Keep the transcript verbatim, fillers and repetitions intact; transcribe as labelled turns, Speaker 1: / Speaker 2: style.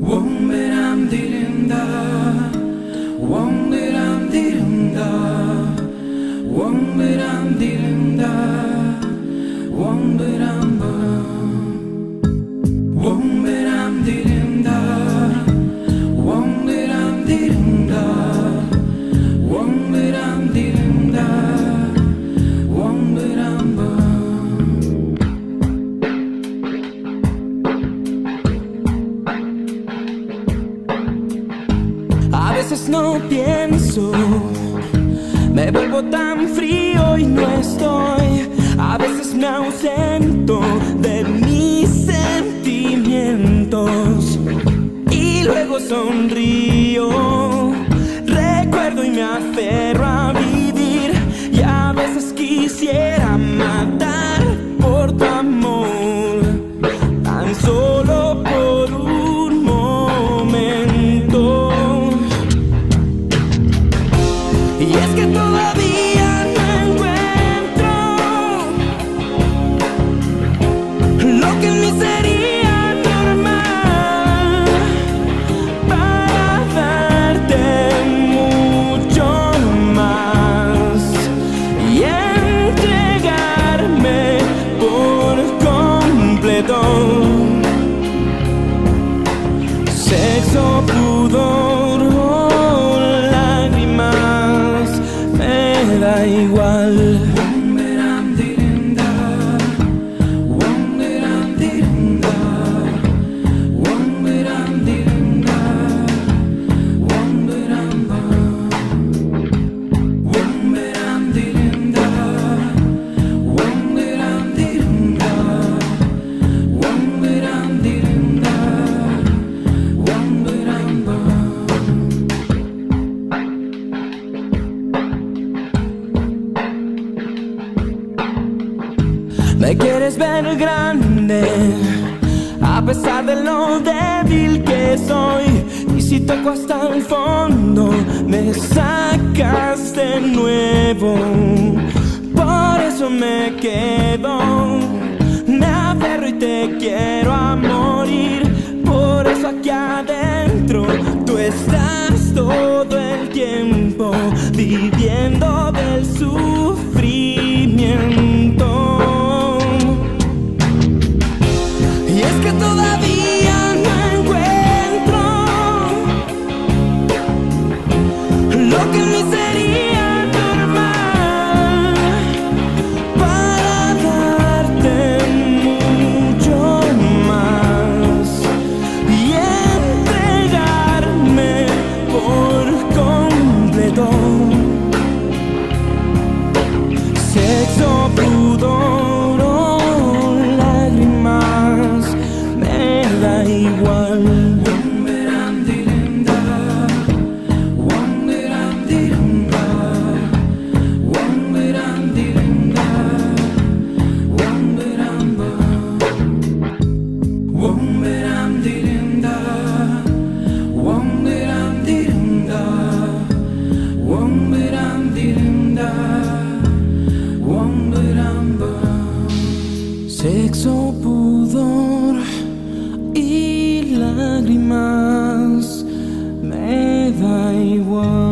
Speaker 1: Womberam dirinda, womberam dirinda, womberam dirinda, womberam ba, womberam dirinda, womberam dirinda, womberam dirinda, womberam ba.
Speaker 2: A veces no pienso, me vuelvo tan frío y no estoy. A veces me ausento de mis sentimientos y luego sonrío. Recuerdo y me aferro a vivir, y a veces quisiera matar por tu amor, tan solo por un momento. Y es que todavía no encuentro lo que en mí sería normal para darte mucho más y entregarme por completo. Sexo, pudor o lágrimas, me da igual.
Speaker 1: Womberam dirinda, womberam dirinda, womberam dirinda, womberam ba, womberam dirinda, womberam dirinda, womberam dirinda, womberam ba.
Speaker 2: Me quieres ver grande, a pesar de lo débil que soy. Y si toco hasta el fondo, me sacas de nuevo. Por eso me quedo, me aferro y te quiero a morir. Por eso aquí adentro tú estás todo el tiempo, viviendo del sufrimiento. Y es que todavía no encuentro lo que en mí sería normal para darte mucho más y entregarme por completo. Sexo, pudor o lágrimas, me da igual.
Speaker 1: Womberam dirinda, womberam dirinda, womberam dirinda, womberam ba, womberam dirinda, womberam dirinda, womberam dirinda, womberam ba.
Speaker 2: Sexo, pudor y lágrimas, me da igual.